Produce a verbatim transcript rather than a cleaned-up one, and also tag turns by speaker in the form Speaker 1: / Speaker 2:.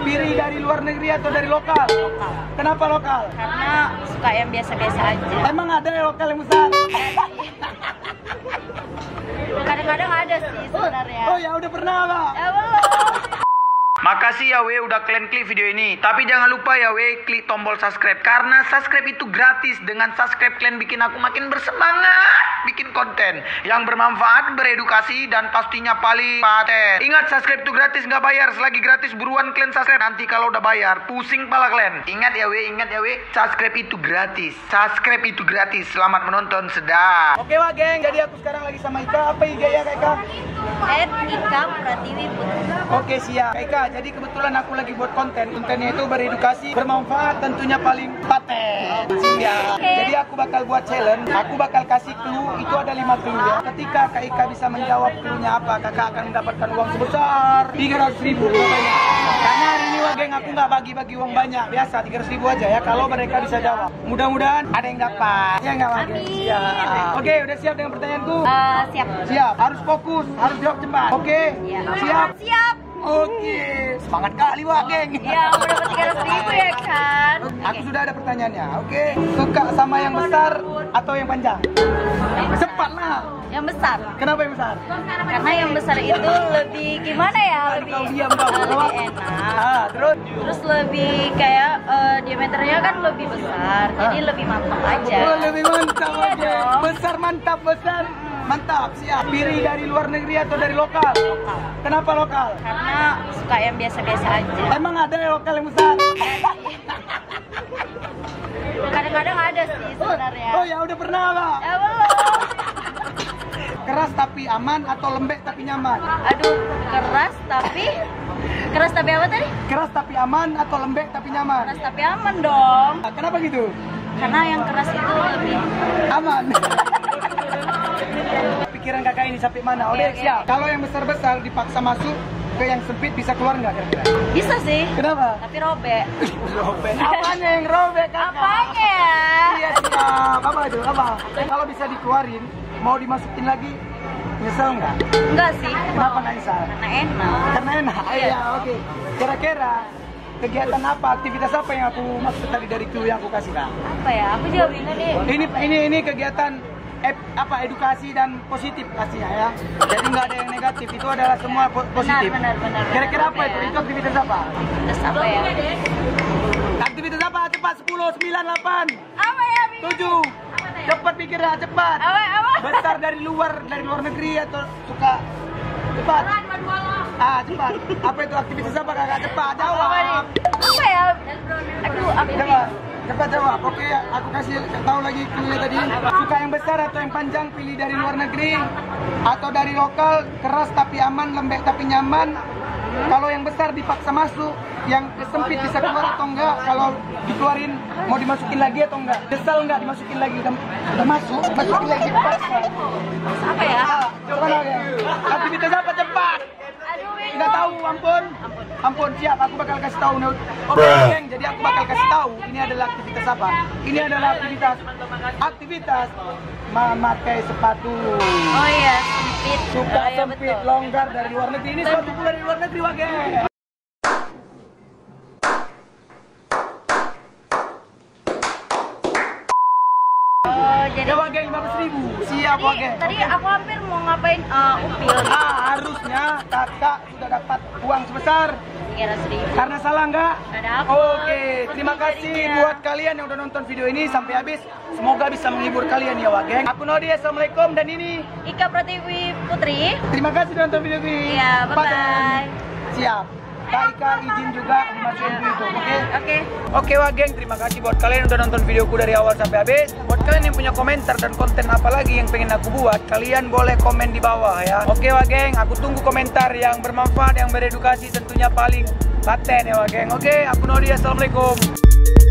Speaker 1: pilih dari luar negeri atau dari lokal?
Speaker 2: Lokal.
Speaker 1: Kenapa lokal?
Speaker 2: Karena suka yang biasa-biasa aja.
Speaker 1: Emang ada yang lokal yang besar?
Speaker 2: Kadang-kadang ada sih sebenarnya.
Speaker 1: Oh ya udah pernah Pak?
Speaker 2: Ya belum.
Speaker 1: Makasih ya we udah kalian klik video ini. Tapi jangan lupa ya we klik tombol subscribe. Karena subscribe itu gratis. Dengan subscribe kalian bikin aku makin bersemangat bikin konten yang bermanfaat, beredukasi, dan pastinya paling paten. Ingat subscribe itu gratis, nggak bayar. Selagi gratis buruan kalian subscribe. Nanti kalau udah bayar pusing pala kalian. Ingat ya we, ingat ya we, subscribe itu gratis. Subscribe itu gratis. Selamat menonton, sedap. Oke wah geng, jadi aku sekarang lagi sama Ika. Apa I G ya Kak Ika?
Speaker 2: Et Ika Pratiwi Putri.
Speaker 1: Oke siap Kak Ika, jadi kebetulan aku lagi buat konten. Kontennya itu beredukasi, bermanfaat, tentunya paling paten. Siap.
Speaker 2: Okay.
Speaker 1: Jadi aku bakal buat challenge. Aku bakal kasih clue. Itu ada lima clue ya. Ketika Kak Ika bisa menjawab clue-nya apa, kakak akan mendapatkan uang sebesar tiga ratus ribu. Karena hari ini wah geng, aku nggak bagi-bagi uang banyak. Biasa tiga ratus ribu aja ya, kalau mereka bisa jawab. Mudah-mudahan ada yang dapat. Ya nggak wah geng? Siap. Oke, udah siap dengan pertanyaanku?
Speaker 2: Uh, siap.
Speaker 1: Siap. Harus fokus, harus jawab cepat. Oke?
Speaker 2: Ya.
Speaker 1: Siap?
Speaker 2: Siap.
Speaker 1: Oke, semangat kali wah geng.
Speaker 2: Ya, udah dapat tiga ratus ribu ya kan.
Speaker 1: Aku sudah ada pertanyaannya. Oke, suka sama yang besar atau yang panjang? Cepat lah.
Speaker 2: Yang besar.
Speaker 1: Kenapa yang besar?
Speaker 2: Karena yang besar itu lebih gimana ya? Lebih,
Speaker 1: Kau diam kau.
Speaker 2: uh, lebih enak.
Speaker 1: Ah, terus?
Speaker 2: Terus lebih kayak uh, diameternya kan lebih besar, jadi lebih mantap aja.
Speaker 1: Oh, lebih mantap.
Speaker 2: Iya
Speaker 1: Oke.
Speaker 2: dong.
Speaker 1: Besar mantap, besar mantap. Siap. Pilih dari luar negeri atau dari lokal?
Speaker 2: Lokal.
Speaker 1: Kenapa lokal?
Speaker 2: Karena suka yang biasa-biasa aja.
Speaker 1: Emang ada yang lokal yang besar?
Speaker 2: Kadang-kadang ada sih sebenarnya.
Speaker 1: Oh ya udah pernah Pak?
Speaker 2: Ya belum.
Speaker 1: Keras tapi aman atau lembek tapi nyaman?
Speaker 2: Aduh, keras tapi keras tapi apa tadi?
Speaker 1: Keras tapi aman atau lembek tapi nyaman?
Speaker 2: Keras tapi aman dong.
Speaker 1: Nah, kenapa gitu?
Speaker 2: Karena yang keras itu lebih
Speaker 1: Aman. Pikiran kakak ini sampai mana? Oke,
Speaker 2: Oke,
Speaker 1: siap. Kalau yang besar-besar dipaksa masuk ke yang sempit bisa keluar nggak kira-kira?
Speaker 2: bisa sih.
Speaker 1: Kenapa?
Speaker 2: Tapi robek.
Speaker 1: Robek. Apanya yang robek kakak?
Speaker 2: Apanya ya?
Speaker 1: Iya siap. Apa itu? Apa? Kalau bisa dikeluarin, mau dimasukin lagi, nyesel nggak?
Speaker 2: Enggak sih.
Speaker 1: Kenapa nggak nyesel?
Speaker 2: Karena enak.
Speaker 1: Karena enak. Iya, oke. Kira-kira kegiatan apa, aktivitas apa yang aku maksud tadi dari clue yang aku kasih kak?
Speaker 2: Apa ya? Aku juga bingung nih.
Speaker 1: Ini ini ini kegiatan ep, apa edukasi dan positif pastinya ya. Jadi nggak ada yang negatif, itu adalah semua po positif.
Speaker 2: Benar, benar, benar.
Speaker 1: Kira-kira apa
Speaker 2: Ya.
Speaker 1: itu? Itu aktivitas apa?
Speaker 2: Terus apa ya?
Speaker 1: Aktivitas apa? Cepat sepuluh, sembilan, delapan,
Speaker 2: Apa ya?
Speaker 1: tujuh. Cepat pikirnya, cepat.
Speaker 2: Apa apa?
Speaker 1: Besar dari luar, dari luar negeri atau suka cepat. Ah, cepat. Apa itu aktivitas apa kakak? Cepat jawab.
Speaker 2: Apa ya? Aduh, aku
Speaker 1: Cepat, cepat jawab. Oke, aku kasih tahu lagi clue tadi. Suka yang besar atau yang panjang, pilih dari luar negeri atau dari lokal, keras tapi aman, lembek tapi nyaman. Kalau yang besar dipaksa masuk, yang sempit bisa keluar atau enggak? Kalau dikeluarin mau dimasukin lagi atau enggak? Kesel enggak dimasukin lagi? Udah, udah masuk, masukin lagi dipaksa.
Speaker 2: apa ya?
Speaker 1: Ah, coba lagi. Aktivitas apa cepat?
Speaker 2: Aduh, bingung.
Speaker 1: Nggak tahu, ampun. Ampun, siap. Aku bakal kasih tahu. Oke, geng. Jadi aku bakal kasih tahu. Ini adalah aktivitas apa? Ini adalah aktivitas aktivitas memakai sepatu.
Speaker 2: Oh iya, sempit.
Speaker 1: Suka
Speaker 2: Oh, iya,
Speaker 1: sempit,
Speaker 2: betul.
Speaker 1: longgar dari luar negeri. Ini sepatu pula dari luar negeri, wah geng.
Speaker 2: Oh, jadi
Speaker 1: Ya wah geng, lima belas ribu. Siap wah
Speaker 2: tadi,
Speaker 1: geng.
Speaker 2: tadi aku hampir mau ngapain uh, upil
Speaker 1: Ah, harusnya kakak sudah dapat uang sebesar.
Speaker 2: tiga ratus ribu.
Speaker 1: Karena salah nggak?
Speaker 2: Nggak dapet.
Speaker 1: Oke, terima kasih
Speaker 2: Jadinya.
Speaker 1: buat kalian yang udah nonton video ini sampai habis. Semoga bisa menghibur kalian ya wah geng. Aku Nodi, assalamualaikum, dan ini
Speaker 2: Ika Pratiwi Putri.
Speaker 1: terima kasih sudah nonton video ini.
Speaker 2: Iya, bye
Speaker 1: Paten.
Speaker 2: bye.
Speaker 1: Siap. Kak Ika izin juga dimasukin ke YouTube, oke?
Speaker 2: Oke.
Speaker 1: Oke wah geng, terima kasih buat kalian yang udah nonton videoku dari awal sampai habis. Buat kalian yang punya komentar dan konten apa lagi yang pengen aku buat, kalian boleh komen di bawah ya. Oke wah geng, aku tunggu komentar yang bermanfaat, yang beredukasi, tentunya paling paten ya wah geng. Oke, aku Nodi, assalamualaikum.